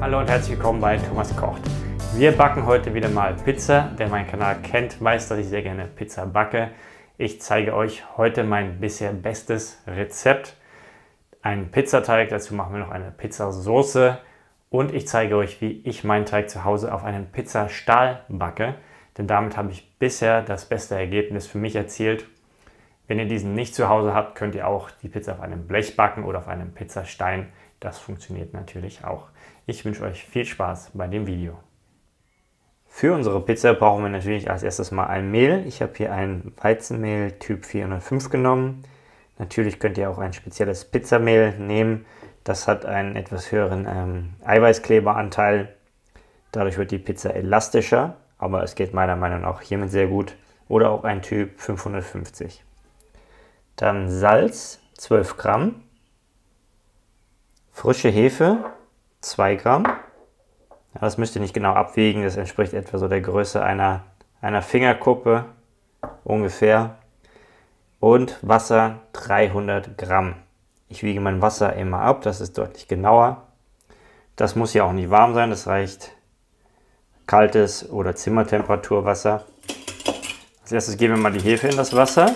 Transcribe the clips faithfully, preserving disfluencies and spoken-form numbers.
Hallo und herzlich willkommen bei Thomas kocht. Wir backen heute wieder mal Pizza. Wer meinen Kanal kennt, weiß, dass ich sehr gerne Pizza backe. Ich zeige euch heute mein bisher bestes Rezept. Einen Pizzateig, dazu machen wir noch eine Pizzasauce und ich zeige euch, wie ich meinen Teig zu Hause auf einem Pizzastahl backe. Denn damit habe ich bisher das beste Ergebnis für mich erzielt. Wenn ihr diesen nicht zu Hause habt, könnt ihr auch die Pizza auf einem Blech backen oder auf einem Pizzastein. Das funktioniert natürlich auch. Ich wünsche euch viel Spaß bei dem Video. Für unsere Pizza brauchen wir natürlich als erstes mal ein Mehl. Ich habe hier ein Weizenmehl Typ vierhundertfünf genommen. Natürlich könnt ihr auch ein spezielles Pizzamehl nehmen. Das hat einen etwas höheren ähm, Eiweißkleberanteil. Dadurch wird die Pizza elastischer, aber es geht meiner Meinung nach auch hiermit sehr gut. Oder auch ein Typ fünfhundertfünfzig. Dann Salz, zwölf Gramm. Frische Hefe, zwei Gramm. Ja, das müsst ihr nicht genau abwiegen, das entspricht etwa so der Größe einer, einer Fingerkuppe ungefähr. Und Wasser, dreihundert Gramm. Ich wiege mein Wasser immer ab, das ist deutlich genauer. Das muss ja auch nicht warm sein, das reicht kaltes oder Zimmertemperaturwasser. Als erstes geben wir mal die Hefe in das Wasser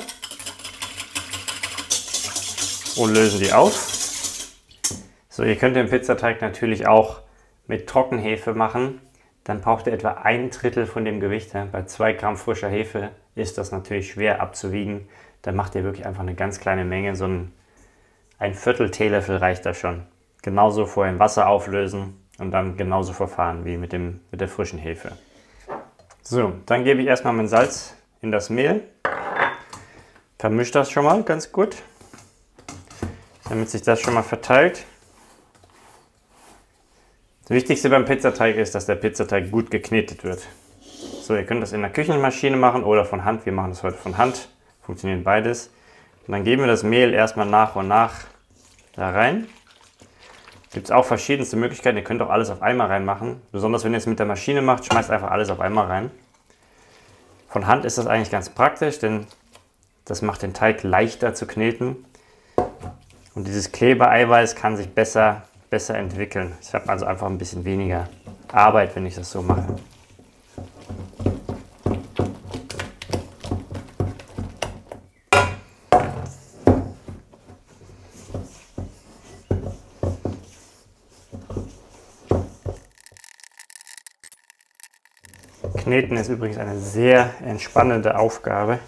und lösen die auf. So, ihr könnt den Pizzateig natürlich auch mit Trockenhefe machen. Dann braucht ihr etwa ein Drittel von dem Gewicht. Bei zwei Gramm frischer Hefe ist das natürlich schwer abzuwiegen. Dann macht ihr wirklich einfach eine ganz kleine Menge. So ein, ein Viertel Teelöffel reicht da schon. Genauso vorher im Wasser auflösen und dann genauso verfahren wie mit, dem, mit der frischen Hefe. So, dann gebe ich erstmal mein Salz in das Mehl. Vermischt das schon mal ganz gut, damit sich das schon mal verteilt. Das Wichtigste beim Pizzateig ist, dass der Pizzateig gut geknetet wird. So, ihr könnt das in der Küchenmaschine machen oder von Hand. Wir machen das heute von Hand. Funktioniert beides. Und dann geben wir das Mehl erstmal nach und nach da rein. Gibt es auch verschiedenste Möglichkeiten. Ihr könnt auch alles auf einmal reinmachen. Besonders wenn ihr es mit der Maschine macht, schmeißt einfach alles auf einmal rein. Von Hand ist das eigentlich ganz praktisch, denn das macht den Teig leichter zu kneten. Und dieses Klebeeiweiß kann sich besser besser entwickeln. Ich habe also einfach ein bisschen weniger Arbeit, wenn ich das so mache. Kneten ist übrigens eine sehr entspannende Aufgabe.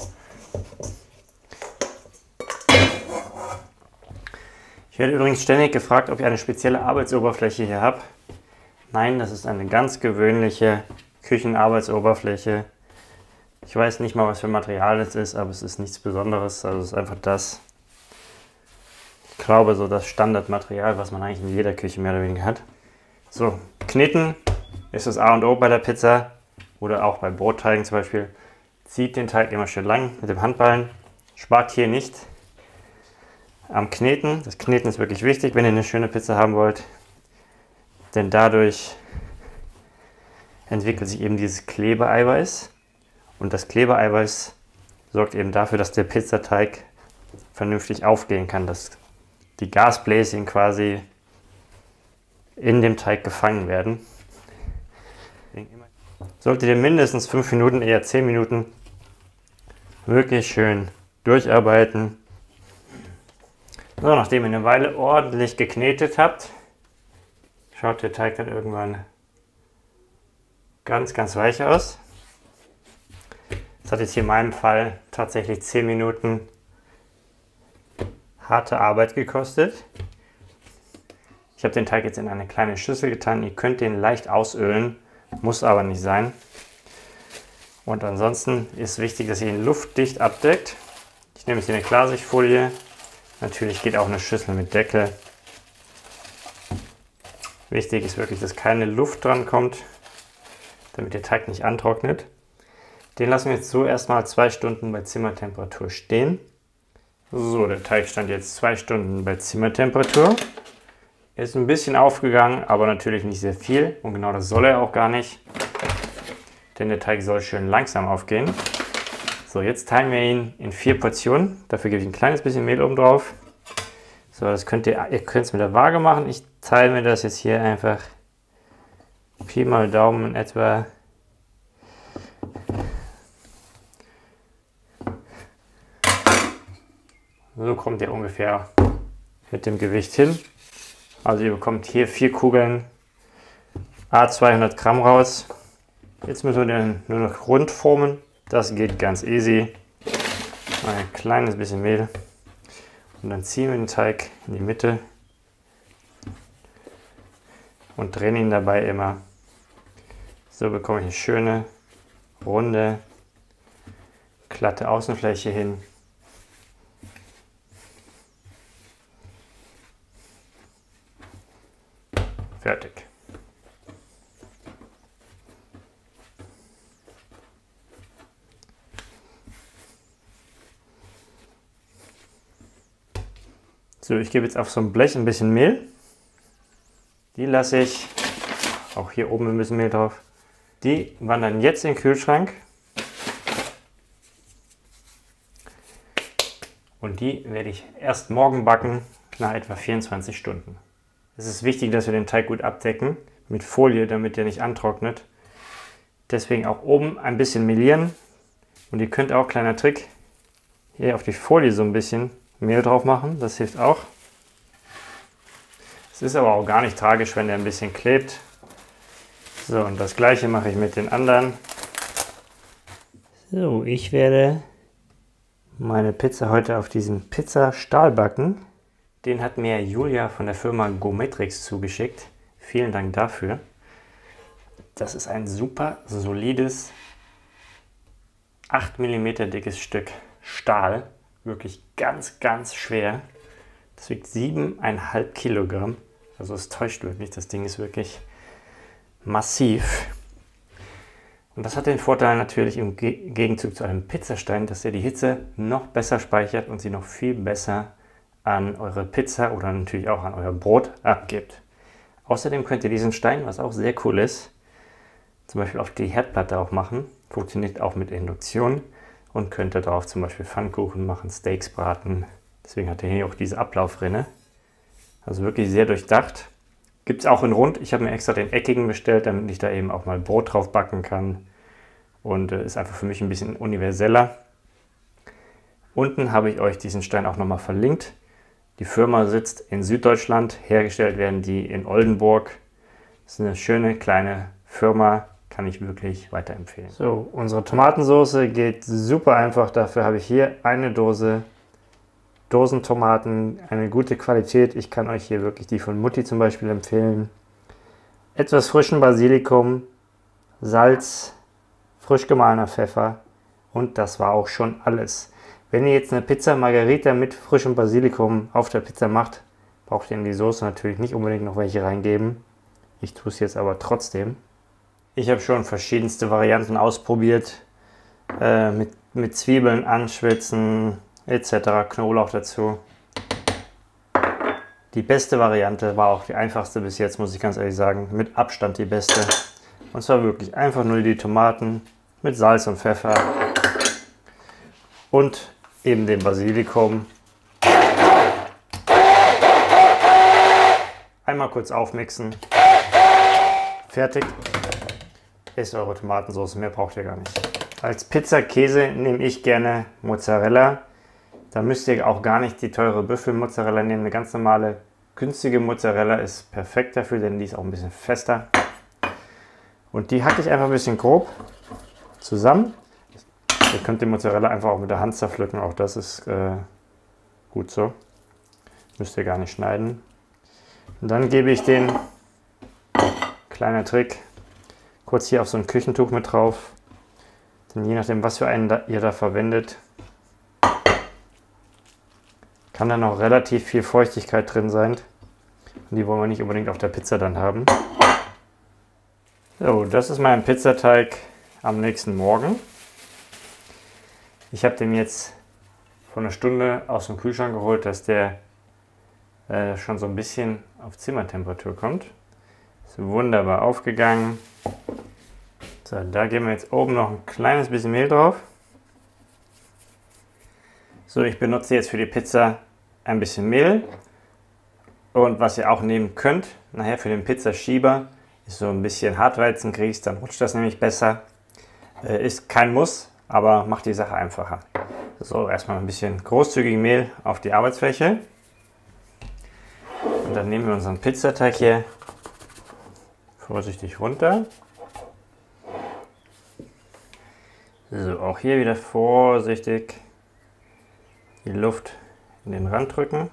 Ich werde übrigens ständig gefragt, ob ich eine spezielle Arbeitsoberfläche hier habe. Nein, das ist eine ganz gewöhnliche Küchenarbeitsoberfläche. Ich weiß nicht mal, was für Material es ist, aber es ist nichts Besonderes. Also es ist einfach das, ich glaube, so das Standardmaterial, was man eigentlich in jeder Küche mehr oder weniger hat. So, kneten ist das A und O bei der Pizza oder auch bei Brotteigen zum Beispiel. Zieht den Teig immer schön lang mit dem Handballen. Spart hier nicht am Kneten. Das Kneten ist wirklich wichtig, wenn ihr eine schöne Pizza haben wollt. Denn dadurch entwickelt sich eben dieses Klebeeiweiß. Und das Klebeeiweiß sorgt eben dafür, dass der Pizzateig vernünftig aufgehen kann. Dass die Gasbläschen quasi in dem Teig gefangen werden. Solltet ihr mindestens fünf Minuten, eher zehn Minuten wirklich schön durcharbeiten. So, nachdem ihr eine Weile ordentlich geknetet habt, schaut der Teig dann irgendwann ganz, ganz weich aus. Das hat jetzt hier in meinem Fall tatsächlich zehn Minuten harte Arbeit gekostet. Ich habe den Teig jetzt in eine kleine Schüssel getan. Ihr könnt den leicht ausölen, muss aber nicht sein. Und ansonsten ist wichtig, dass ihr ihn luftdicht abdeckt. Ich nehme jetzt hier eine Klarsichtfolie. Natürlich geht auch eine Schüssel mit Deckel. Wichtig ist wirklich, dass keine Luft dran kommt, damit der Teig nicht antrocknet. Den lassen wir jetzt so erstmal zwei Stunden bei Zimmertemperatur stehen. So, der Teig stand jetzt zwei Stunden bei Zimmertemperatur. Er ist ein bisschen aufgegangen, aber natürlich nicht sehr viel. Und genau das soll er auch gar nicht. Denn der Teig soll schön langsam aufgehen. So, jetzt teilen wir ihn in vier Portionen. Dafür gebe ich ein kleines bisschen Mehl oben drauf. So, das könnt ihr, ihr könnt es mit der Waage machen. Ich teile mir das jetzt hier einfach Pi mal Daumen etwa so kommt ihr ungefähr mit dem Gewicht hin. Also ihr bekommt hier vier Kugeln à zweihundert Gramm raus. Jetzt müssen wir den nur noch rund formen. Das geht ganz easy. Ein kleines bisschen Mehl. Und dann ziehen wir den Teig in die Mitte und drehen ihn dabei immer. So bekomme ich eine schöne, runde, glatte Außenfläche hin. Fertig. So, ich gebe jetzt auf so ein Blech ein bisschen Mehl. Die lasse ich, auch hier oben ein bisschen Mehl drauf. Die wandern jetzt in den Kühlschrank. Und die werde ich erst morgen backen, nach etwa vierundzwanzig Stunden. Es ist wichtig, dass wir den Teig gut abdecken mit Folie, damit der nicht antrocknet. Deswegen auch oben ein bisschen melieren. Und ihr könnt auch, kleiner Trick, hier auf die Folie so ein bisschen Mehl drauf machen. Das hilft auch. Es ist aber auch gar nicht tragisch, wenn der ein bisschen klebt. So, und das gleiche mache ich mit den anderen. So, ich werde meine Pizza heute auf diesem Pizzastahl backen. Den hat mir Julia von der Firma Gometrix zugeschickt. Vielen Dank dafür. Das ist ein super solides acht Millimeter dickes Stück Stahl. Wirklich ganz, ganz schwer. Das wiegt sieben Komma fünf Kilogramm. Also es täuscht wirklich. Das Ding ist wirklich massiv. Und das hat den Vorteil natürlich im Gegenzug zu einem Pizzastein, dass er die Hitze noch besser speichert und sie noch viel besser an eure Pizza oder natürlich auch an euer Brot abgibt. Außerdem könnt ihr diesen Stein, was auch sehr cool ist, zum Beispiel auf die Herdplatte auch machen. Funktioniert auch mit Induktion und könnt ihr darauf zum Beispiel Pfannkuchen machen, Steaks braten. Deswegen hat er hier auch diese Ablaufrinne. Also wirklich sehr durchdacht. Gibt es auch in rund. Ich habe mir extra den eckigen bestellt, damit ich da eben auch mal Brot drauf backen kann. Und äh, ist einfach für mich ein bisschen universeller. Unten habe ich euch diesen Stein auch nochmal verlinkt. Die Firma sitzt in Süddeutschland. Hergestellt werden die in Oldenburg. Das ist eine schöne kleine Firma. Kann ich wirklich weiterempfehlen. So, unsere Tomatensauce geht super einfach. Dafür habe ich hier eine Dose Dosentomaten, eine gute Qualität. Ich kann euch hier wirklich die von Mutti zum Beispiel empfehlen. Etwas frischen Basilikum, Salz, frisch gemahlener Pfeffer und das war auch schon alles. Wenn ihr jetzt eine Pizza Margherita mit frischem Basilikum auf der Pizza macht, braucht ihr in die Soße natürlich nicht unbedingt noch welche reingeben. Ich tue es jetzt aber trotzdem. Ich habe schon verschiedenste Varianten ausprobiert, äh, mit, mit Zwiebeln anschwitzen, et cetera, Knoblauch dazu. Die beste Variante war auch die einfachste bis jetzt, muss ich ganz ehrlich sagen. Mit Abstand die beste. Und zwar wirklich einfach nur die Tomaten mit Salz und Pfeffer und eben dem Basilikum. Einmal kurz aufmixen. Fertig. Ist eure Tomatensauce. Mehr braucht ihr gar nicht. Als Pizzakäse nehme ich gerne Mozzarella. Da müsst ihr auch gar nicht die teure Büffelmozzarella nehmen. Eine ganz normale, günstige Mozzarella ist perfekt dafür, denn die ist auch ein bisschen fester. Und die hacke ich einfach ein bisschen grob zusammen. Ihr könnt die Mozzarella einfach auch mit der Hand zerpflücken. Auch das ist äh, gut so. Müsst ihr gar nicht schneiden. Und dann gebe ich den, kleiner Trick, kurz hier auf so ein Küchentuch mit drauf. Denn je nachdem, was für einen da, ihr da verwendet, kann da noch relativ viel Feuchtigkeit drin sein. Und die wollen wir nicht unbedingt auf der Pizza dann haben. So, das ist mein Pizzateig am nächsten Morgen. Ich habe den jetzt vor einer Stunde aus dem Kühlschrank geholt, dass der äh, schon so ein bisschen auf Zimmertemperatur kommt. Ist wunderbar aufgegangen. So, da geben wir jetzt oben noch ein kleines bisschen Mehl drauf. So, ich benutze jetzt für die Pizza ein bisschen Mehl. Und was ihr auch nehmen könnt, nachher für den Pizzaschieber, ist so ein bisschen Hartweizengrieß, dann rutscht das nämlich besser. Äh, ist kein Muss, aber macht die Sache einfacher. So, erstmal ein bisschen großzügig Mehl auf die Arbeitsfläche. Und dann nehmen wir unseren Pizzateig hier vorsichtig runter. So, auch hier wieder vorsichtig die Luft in den Rand drücken.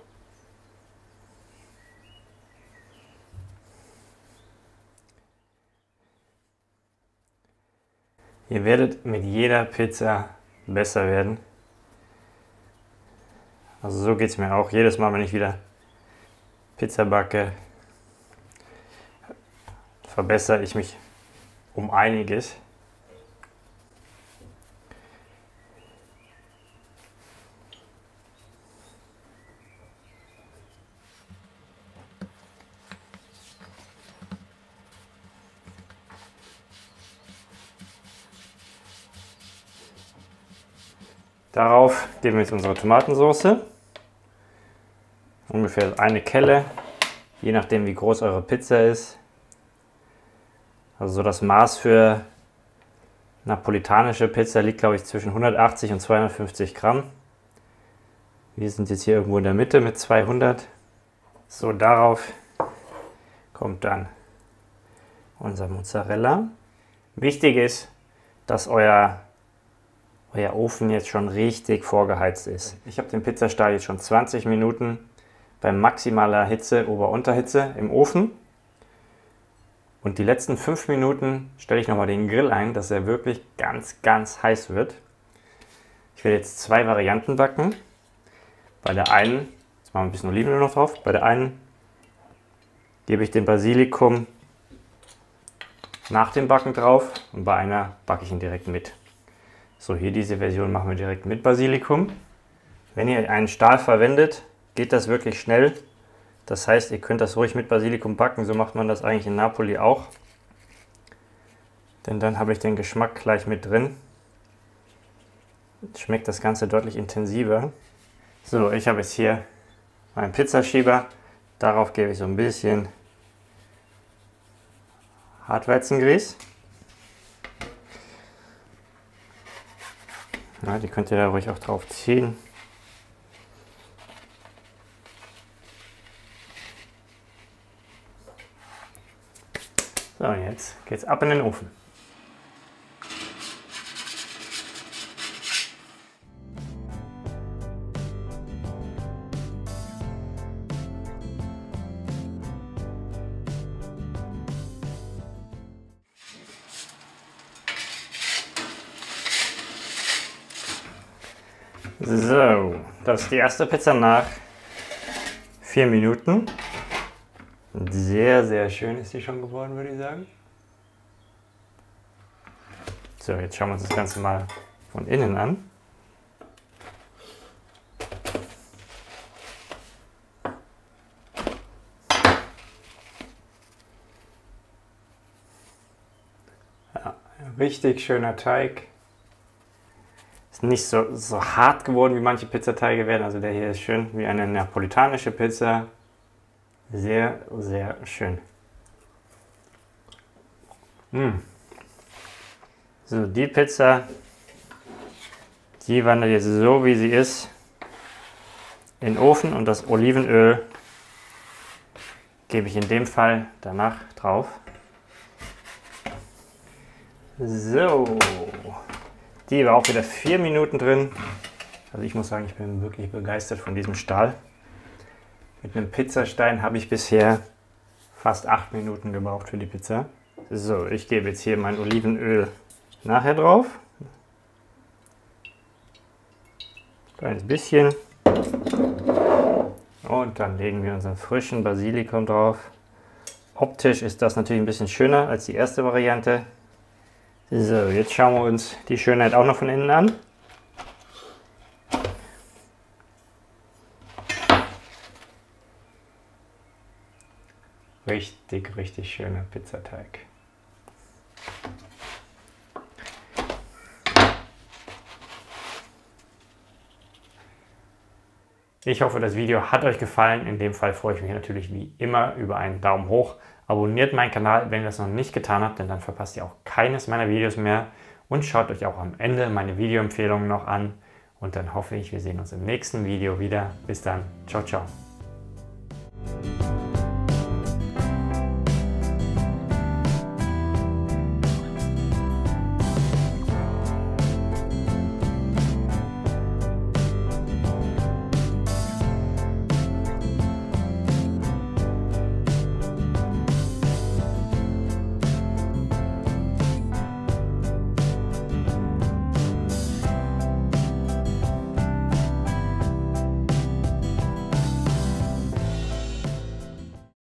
Ihr werdet mit jeder Pizza besser werden. Also so geht es mir auch. Jedes Mal, wenn ich wieder Pizza backe, verbessere ich mich um einiges. Darauf geben wir jetzt unsere Tomatensauce. Ungefähr eine Kelle, je nachdem wie groß eure Pizza ist. Also so das Maß für napolitanische Pizza liegt, glaube ich, zwischen hundertachtzig und zweihundertfünfzig Gramm. Wir sind jetzt hier irgendwo in der Mitte mit zweihundert. So, darauf kommt dann unser Mozzarella. Wichtig ist, dass euer euer Ofen jetzt schon richtig vorgeheizt ist. Ich habe den Pizzastahl jetzt schon zwanzig Minuten bei maximaler Hitze, Ober-Unterhitze im Ofen. Und die letzten fünf Minuten stelle ich nochmal den Grill ein, dass er wirklich ganz, ganz heiß wird. Ich werde jetzt zwei Varianten backen. Bei der einen, jetzt machen wir ein bisschen Olivenöl noch drauf, bei der einen gebe ich den Basilikum nach dem Backen drauf und bei einer backe ich ihn direkt mit. So, hier diese Version machen wir direkt mit Basilikum. Wenn ihr einen Stahl verwendet, geht das wirklich schnell. Das heißt, ihr könnt das ruhig mit Basilikum backen. So macht man das eigentlich in Napoli auch. Denn dann habe ich den Geschmack gleich mit drin. Jetzt schmeckt das Ganze deutlich intensiver. So, ich habe jetzt hier meinen Pizzaschieber. Darauf gebe ich so ein bisschen Hartweizengrieß. Ja, die könnt ihr da ruhig auch drauf ziehen. So, und jetzt geht's ab in den Ofen. So, das ist die erste Pizza nach vier Minuten. Sehr, sehr schön ist die schon geworden, würde ich sagen. So, jetzt schauen wir uns das Ganze mal von innen an. Ja, richtig schöner Teig. Ist nicht so, so hart geworden, wie manche Pizzateige werden. Also der hier ist schön wie eine napolitanische Pizza. Sehr, sehr schön. Mm. So, die Pizza, die wandert jetzt so, wie sie ist, in den Ofen und das Olivenöl gebe ich in dem Fall danach drauf. So, die war auch wieder vier Minuten drin. Also ich muss sagen, ich bin wirklich begeistert von diesem Stahl. Mit einem Pizzastein habe ich bisher fast acht Minuten gebraucht für die Pizza. So, ich gebe jetzt hier mein Olivenöl nachher drauf. Kleines bisschen. Und dann legen wir unseren frischen Basilikum drauf. Optisch ist das natürlich ein bisschen schöner als die erste Variante. So, jetzt schauen wir uns die Schönheit auch noch von innen an. Richtig, richtig schöner Pizzateig. Ich hoffe, das Video hat euch gefallen. In dem Fall freue ich mich natürlich wie immer über einen Daumen hoch. Abonniert meinen Kanal, wenn ihr das noch nicht getan habt, denn dann verpasst ihr auch keines meiner Videos mehr. Und schaut euch auch am Ende meine Videoempfehlungen noch an. Und dann hoffe ich, wir sehen uns im nächsten Video wieder. Bis dann. Ciao, ciao.